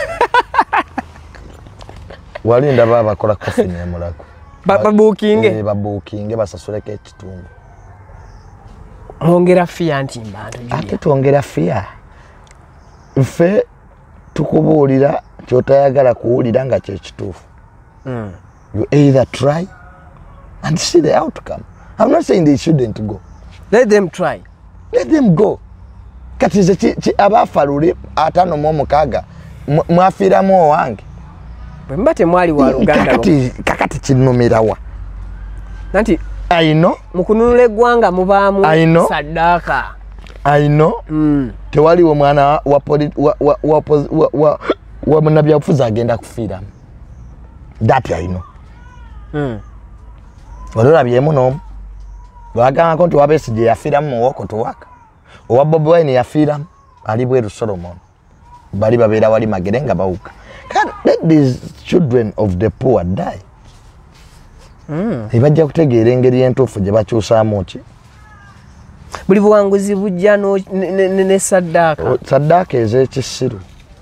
Wali ndaba bakola coffin emulako. Babuukinge. Babuukinge basasuleko ekitundu. Mwongera fiya nti mbantu. Ate twongera fiya. Ffe tukubuulira kyotayagala kuwulira nga kyekituufu. You either try and see the outcome. I'm not saying they shouldn't go. Let them try. Let them go. Kati ze abafalule 5 mwafiiramu owange. Bwe mba temwali wa Luganda. Kakati kinnumirawa. Nanti I know. Mukununula eggwanga mubaamu saddaaka. I know. Tewali omwana wa munnabyabufuzi agenda kufiiramu. That I know. Olulabyemu n'omu. Bagambako nti Besigye yafiiramu mu Walk to Work. Owa Bobi Wine yafiiramu ali bweru Solomon. Bali babeera wali Magere nga bawuka. Let these children of the poor die. Ebajja kutegeera engeri entuufu gye bakyusaamu ki. Buli buwanguzi bujja ne saddaaka. Saddaaka ez'ekisiru.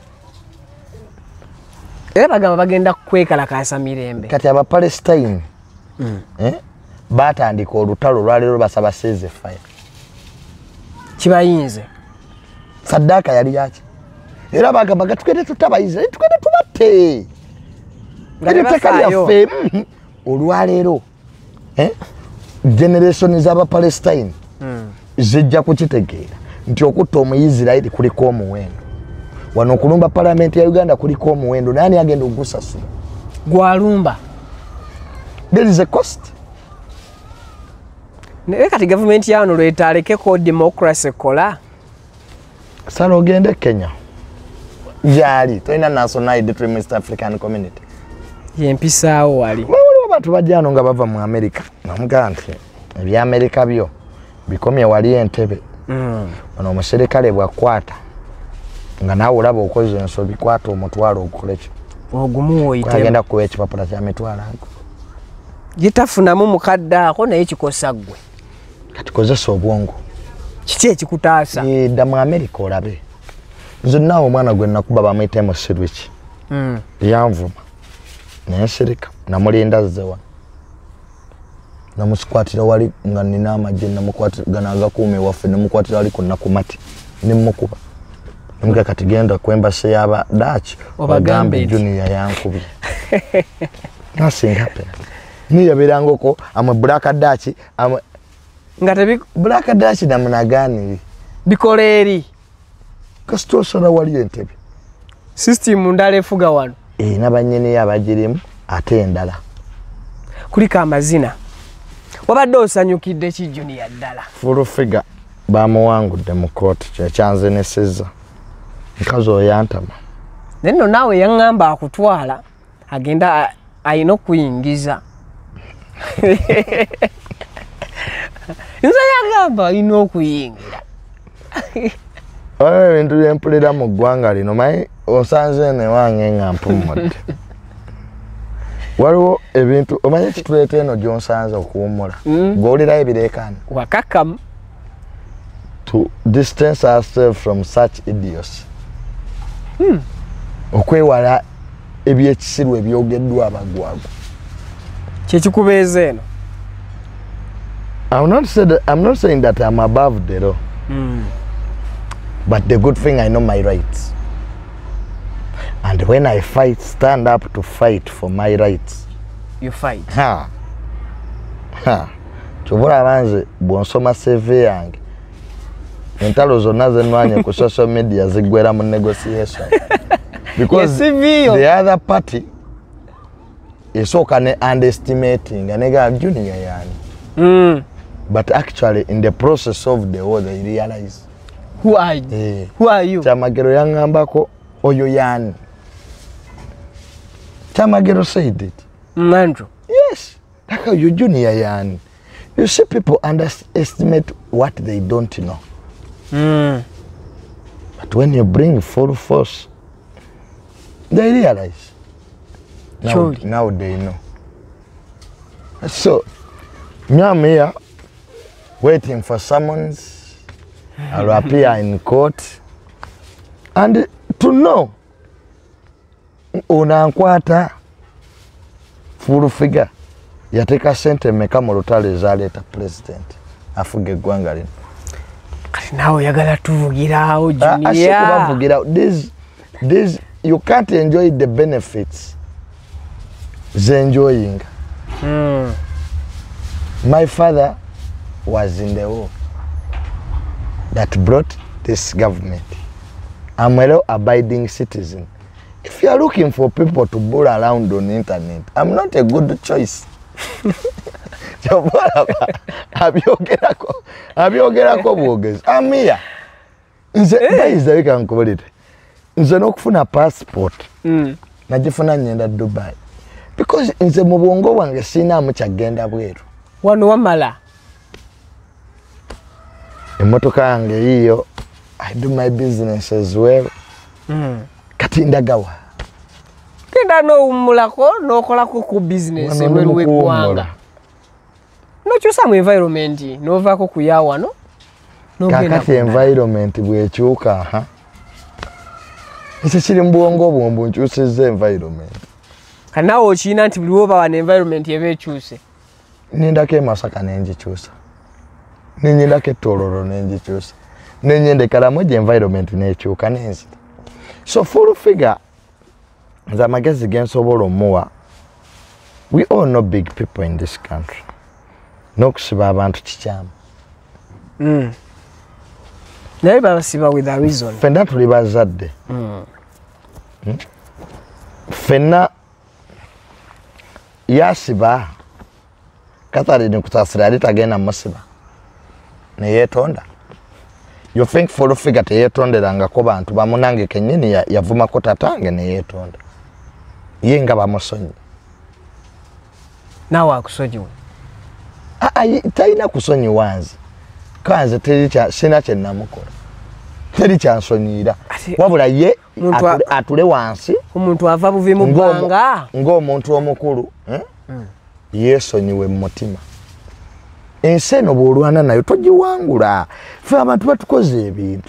Era bagamba bagenda kwekalakaasa mirembe. Kati Abapalestine baatandika olutalo lwaleero basaba ceasefire. Kibayinze. Saddaaka yali yaki. Era bagamba tugende tutabayize tugende tubatte. Nga yaffe olwaleero generation z'Abapalestine zijja kukitegeera nti okutta Omuyisirayiri kuliko omuwendo. Wano okulumba Parliament ya Uganda kuliko omuwendo. Nani agenda ogusasula? Gwalumba. There is a cost. Naye kati government yano lwetalekeko democracy kola. Sala ogende Kenya. Jali, toina national identity East African community. Yempisaawo wali. Waliwo abantu bajjano nga bava mu America. Namugaa nti ebya America byo bikomye wali Entebbe. Ono omuserikale bwakwata nga naawe olaba okoze ensobi kwata omutwalo ogukola ekyo. Ogumuwo oyitemu. Agenda kuwa ekipapula kya mitwalo ago. Gitafunamu mukadde ako naye kikosa ggwe. Kati kozesa obwongo. Kiki ekikutaasa? Dda mu America olabe. Nze naawe omwana gwe nakuba bamuyitemu Sirwich. Yanvuma. Nensirika namulinda zewa. Namusikwatira wali nga nina amagye namukwatira ganaga kuume waffe namukwatira wali ku nakumati nemukuba. Namuga kati genda kwemba se yaba Dutch obagambe junior yankubye. Nothing happened. Ni yabirangoko ama Black Dutch ama ngate Black Dutch namna gani bikoleri kasitosana wali Entebbe. System ndale fuga wano. Nabanyene yabagirimu ate endala. Kulika amazina. Wabadde osanyukidde ki junior ddala? Full figure bamuwangudde mu court kyekyanze neseza. Nkazo yantama. Neno nawe yangamba akutwala agenda ayino kuyingiza. Nza yangamba ayino kuyingira. Ebintu byempulira mu ggwanga lino mayi osanze ne wange nga mpumudde. Waliwo ebintu omanyi kituleeta eno gyonsanze okuwummula. Gw'owulirayo ebireekaana. Wakakamu. To distance ourselves from such idiots. Okwewala ebyekisiru ebyogeddwa abagwagwa. Kyekikubeeza eno. I'm not saying that I'm above the law. But the good thing I know my rights. And when I stand up to fight for my rights. You fight. Chobora abanze bwonsoma CV yange. Entalo zonna zenwanye ku social media zigwera mu negotiation. Because the other party is so underestimating and nega junior yani. But actually in the process of the war they realize. Who are you? Who are you? Chamagero yangambako oyo yani. Chamagero said it. Mandro. Yes. Like how you junior yani. You see people underestimate what they don't know. But when you bring full force, they realize. Now they know. So, I'm here waiting for summons. I'll appear in court. And to know, unankwata full figure. Yateka sente meka mu lutale zaleta president. Afuge gwanga lino. Kati nawe yagala tuvugirawo junior. This you can't enjoy the benefits. Enjoying. My father was in the war that brought this government. I'm a law-abiding citizen. If you are looking for people to bull around on the internet, I'm not a good choice. Abyogerako bwogezi. I'm here. Nze wika nkubulire. Nze n'okufuna passport. Najifuna nyenda Dubai. Because nze mu bwongo bwange sinaamu kyagenda bweru. Wano wamala. Emmotoka yange yiyo. I do my business as well. Kati ndagawa. Kenda n'owummulako n'okolako ku business ebweru w'eggwanga. Nokyusa mu environment n'ovaako kuya wano. Kakati environment bw'ekyuka. Ekyo kiri mu bwongo bwombo nkyusizza environment. Kanaawe okiina nti buli woba wano environment eba ekyuse. Nindako e Masaka nengikyusa. Nenyendako e Tororo nengikyusa. Nenyenda e Karamoja environment nekyuka nenzita. So full figure nze amagezi gensobola omuwa. We all know big people in this country. N'okusiba abantu kikyamu. Naye babasiba with a reason. Ffenna tuli bazadde. Ffenna yasiba Catherine kutasira ali tagenda musiba neyetonda. You think full figure teyetonderangako bantu bamunange kenyini yavumako tatange neyetonda. Ye nga bamusonyi. nawe akusonyiwa talina kusonyiwa nze kanze sina kye namukola teri kyansonyiira wabula ye atule wansi omuntu ava buvi mu bbanga ng'omuntu omukulu yeesonyiwe mu mutima ensi eno bw'olwana nayo togiwangula ffe abantu batukoze ebintu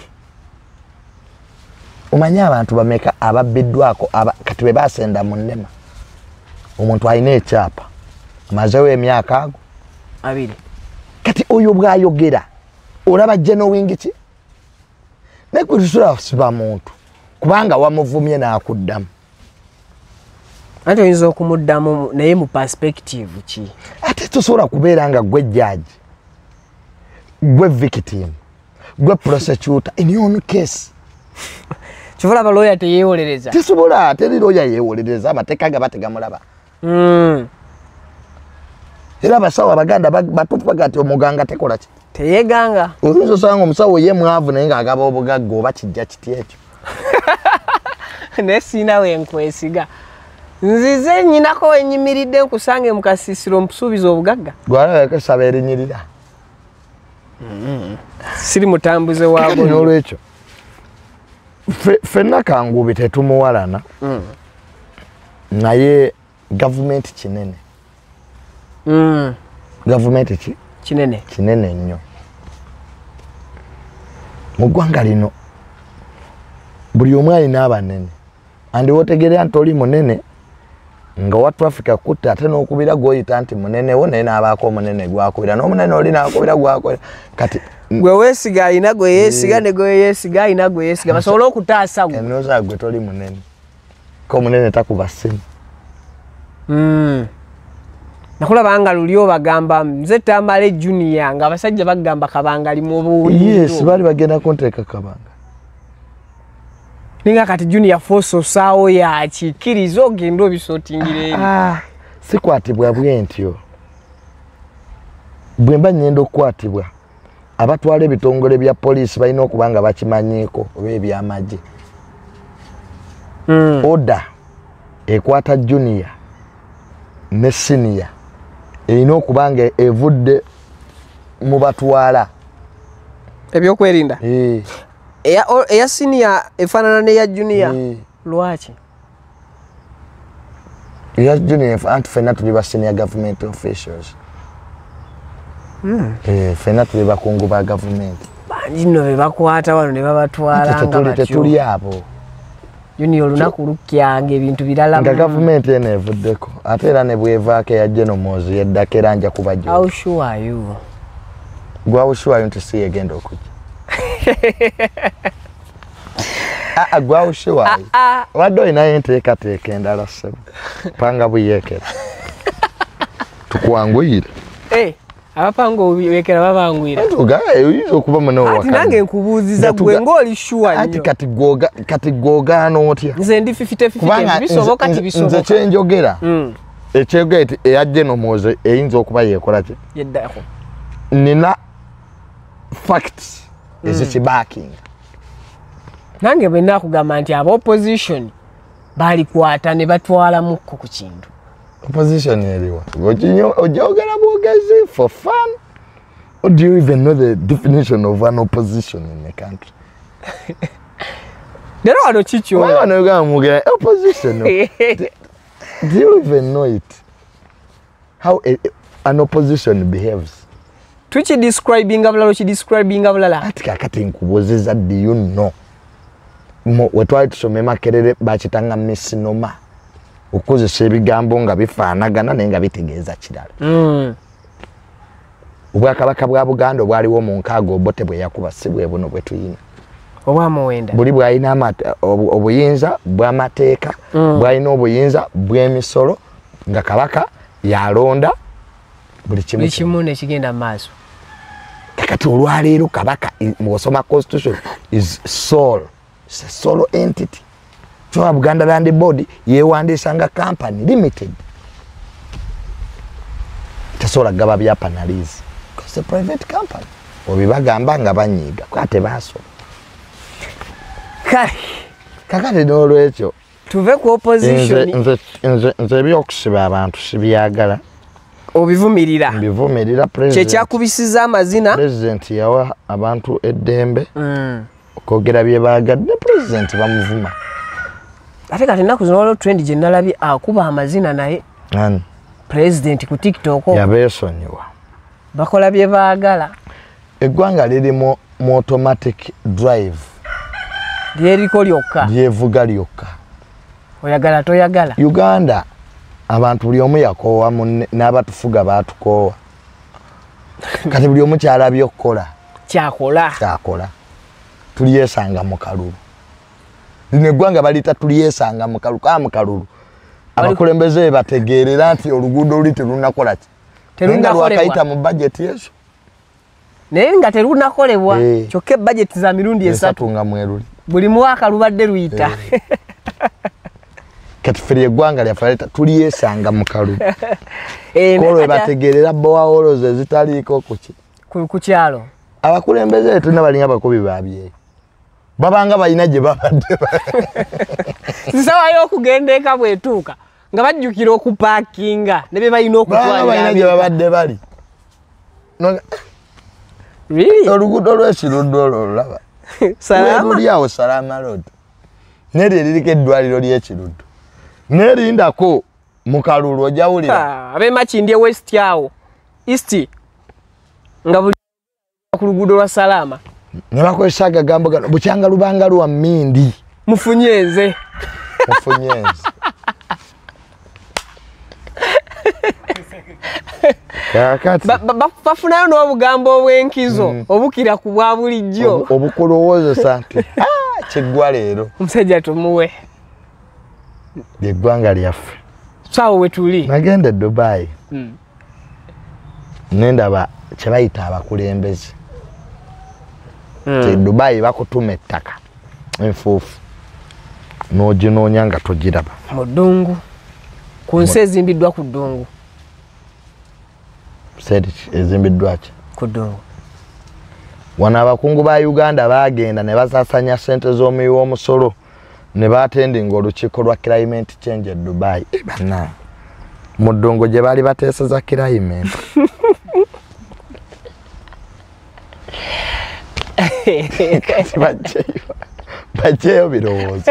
omanyi abantu bameka ababbiddwako kati bwe baasenda mu nnema omuntu alina ekyapa amazewo emyaka ago 2 kati oyo bw'ayogera olaba genuine ki naye kutusula siba muntu kubanga wamuvumye n'akuddamu ate oyinza okumuddamu naye mu perspective ki ate tosobola kubeera nga gwe judge gwe victim gwe prosecutor in your own case kivola abalooya teyeewolereza tesobola teri looya yeewolereza amateeka ga bategamulaba era abasawo abaganda batuufu baga nti omuganga tekola ki teyeeganga oyinza osanga omusawo ye mwavu naye ng'agaba obugagga oba kijja kiti ekyo naye siinawe enkwesiga nzize nnyinako wenyimiridde nkusange mu kasiisiro mpusuubiza obugagga gwalabeko esaba erinyirira siri mutambuze waago n'olwekyo ffenna kangubi tetumuwalana naye gavumenti kinene gavumenti ki kinene nnyo mu ggwanga lino buli omu alina abanene andi wotegerera nti oli munene nga wa traffic kutta ate n'okubira gw'oyita nti munene wo naye n'abaako omunene gwakubira n'omunene oli n'akubira gwakubira kati gwe weesiga alina gwe yeesiga ne gwe yeesiga alina gwe yeesiga basobole okutaasa gwe ennooza gwe toli munene ko omunene takuba ssimu nakulabanga luli obagamba nze Tamale Junior nga abasajja bagamba Kabanga ali mu buwulindo yes bali bagenda kunteeka Kabanga ninga kati Junior Force osaawo yakikkiriza ogenda obisootingire sikwatibwa bwentyo bwe mba nnyenda okukwatibwa abatwala ebitongole bya poliisi balina okuba nga bakimanyiiko oba ebyamagye oda ekwata Junior ne Senior erina okuba nga evudde mu batwala ebyokwerinda eya Senior efaanana n'eya Junior lwaki eya Junior anti ffenna tuli ba senior government officials ffenna tuli bakungu ba gavumenti bangi nno be bakwata wano ne babatwala nga tetuli abo Junior olunaku lukyange ebintu birala nga gavumenti eno evuddeko ate era ne bwevaako eya Genomoz yeddako era nja kuba gyo how sure are you gwawushuwayo nti si yegenda okujja gwawushuwayo wadde olinayo enteekateeka endala ssebo panga buyeekera tukwanguyire abapanga obuyeekera babangwira oyinza okuba munowaka nange nkubuuziza gwe ng'oli shuwa nnyo kati googaana otya nze ndi 50-50 bisoboka tibisoboka nze kyenjogera ekyogera ti eya Genomoz eyinza okuba yeekola ki yeddako nina facts ezikibaakinga nange bwe nakugamba nti aba opposition balikwata ne batwalamukko ku kintu opposition eriwa ojogera bwogezi for fun or do you even know the definition of an opposition in the country nero wano kikyo wano yogera mugera opposition do you even know it how an opposition behaves tukidescribinga bulala okidescribinga bulala ati kakati nkubuzeza do you know wetwali tusome Makerere bakitanga missinoma okukozesa ebigambo nga bifaanagana naye nga bitegeeza kirala obwakabaka bwa Buganda obwaliwo mu nkaaga Obote bwe yakuba si bwe buno bwe tuyina obwamuwenda buli bwalina obuyinza bw'amateeka bwalina obuyinza bw'emisolo nga kabaka yalonda buli kimu nekigenda mu maaso kakati olwaleero kabaka bw'osoma constitution is sole. It's a solo entity. So Buganda Land Board yewandiisa nga company limited. Tesobola gaba bya panalize. It's a private company. Obibagamba nga banyiga kwate baso. Kakati n'olwekyo tuve ku opposition nze ebyokusiba abantu sibyagala obivumirira mbivumirira president kyekyakubisiza amazina president yawa abantu eddembe okogera bye bagadde president bamuvuma ate kati ennaku zino waliwo trend gye nalabye akuba amazina naye president ku TikTok yabeesonyiwa bakola bye baagala eggwanga liri mu automatic drive lyeriko lyokka lyevuga lyokka oyagala toyagala Uganda abantu buli omu yakoowa n'abatufuga batukoowa kati buli omu kyalabye okukola kyakola tulyesanga mu kalulu lino eggwanga balita tulyesanga mu kalulu abakulembeze bategeerera nti oluguudo luli terunakola ki terunakayita mu bajeti ezo naye nga terunakolebwa kyokka ebajeti za mirundi esatu nga mweruli buli mwaka lubadde luyita kati feri eggwanga lyaffe tulyesanga mu kalulu kolwe bategeerera bowawolozi ezitaliiko ku kyalo abakulembeze tulina balinga bakubi babyeyo babanga balina gye babadde sisawa y'okugenda eka bwetuuka nga bajjukira okupaakinga ne bye balina okutwalira gye babadde bali oluguudo lw'ekiruddu olwo olulaba weruli awo Salama Road neryo eririko eddwaliro ly'ekiruddu nerindako mu kalulu ojawulira ab'emakindi west awo east nga buli ku luguudo lwa Salama ne bakozesa agagambo gano bukyanga lubanga lwa mmindi mufunyenze bafunayo n'obugambo obw'enkizo obukira ku bwa bulijjo obukulowoozesa nti kiggwa leero omusajja tumuwe eggwanga lyaffe sawo wetuli nagenda Dubai nendaba kye bayita abakulembeze Dubai bakutuma ettaka enfuufu n'oginoonya nga togiraba mu ddungu ku nsi ezimbiddwa ku ddungu ezimbiddwa ki ku ddungu wano abakungu ba Uganda baagenda ne basaasanya ssente z'omuwi w'omusolo ne baatendinga olukiiko lwa climate change e Dubai banna mu ddungu gye baali bateeseza climate bajjeyo birowoozo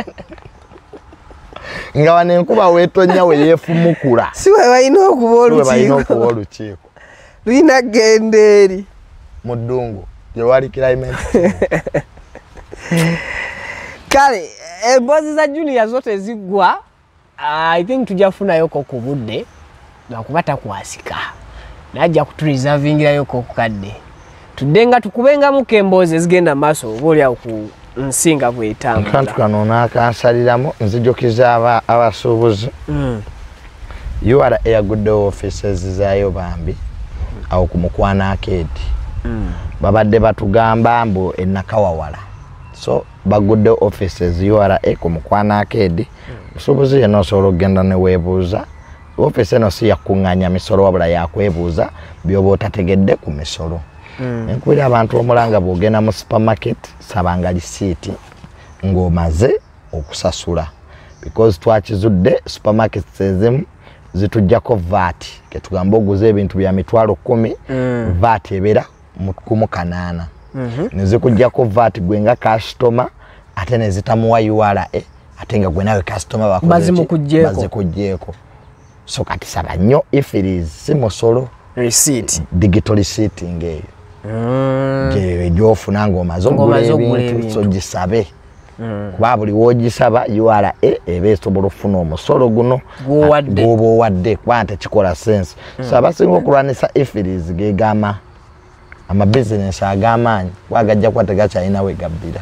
nga wano enkuba weetonya we yeefumukula si we balina okuba olukiiko lulina genda eri mu ddungu gye wali climate kale emboozi za junior zote ziggwa I think tujja kufunayoko ku budde lwakuba takwasika najja kutureservingirayoko okukadde tudde nga tukubengamuko emboozi ezigenda mu maaso oba olyawo ku nsinga bwetambula kantu kano naakansaliramu nzijukiza abasuubuzi URA eyagudde offices zaayo bambi awo ku Mukwana Arcade babadde batugamba mbu ennakawawala so bagudde offices URA ku Mukwana Arcade musuubuzi yenna osobola okugenda ne weebuuza office eno si yakuŋŋaanya misolo wabula yakwebuuza byoba otategedde ku misolo enkubira abantu omulanga bw'ogenda mu supermarket sabanga lisiiti ng'omaze okusasula because twakizudde supermarkets ezimu zitujjako VAT ketugamba oguza ebintu bya mitwalo 10 VAT ebeera mu 18 ne zikujjako VAT gwe nga customer ate ne zitamuwa URA ate nga gwe nawe customer bazikujjeeko so kati saba nnyo if it is si musolo receipt digital receipting eyo gyofuna ng'omaze okugula ebintu so gisabe kuba buli woogisaba URA eba esobola okufuna omusolo guno gw'oba owadde kuba tekikola sense so abasinga okulwanisa efiris gegama amabizinesi ag'amaanyi wagajja kuba tegakyalina we gabbira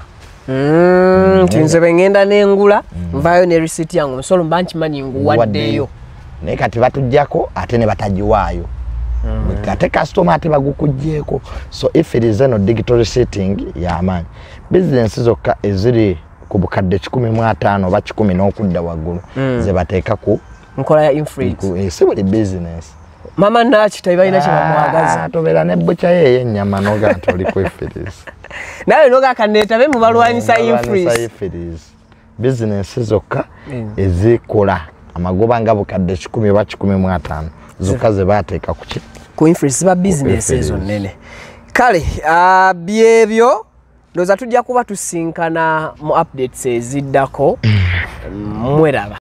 nti nze bwe ŋŋenda n'engula nvaayo ne risiiti yange omusolo mba nkimanyi nguwaddeyo naye kati batujjako ate ne batagiwaayo ate customer ate bagukujjeeko so if it is no digital receipting y'amaanyi business zokka eziri ku bukadde 15 oba 10 n'okudda waggulu ze bateeka ku nkola ya influence si buli business mama nakita balina kye bamwagaza tobeera ne bbuca ye ey'ennyama noga nti oli ku ifirizi nawe noga kaneetabe mu balwanyisa influence business zokka ezikola amagoba nga bukadde 10 oba 15 zokka ze bateeka ku influence ba business ezo nene. Kale byebyo ndoza tujja kuba tusinkana mu updates eziddako mweraba.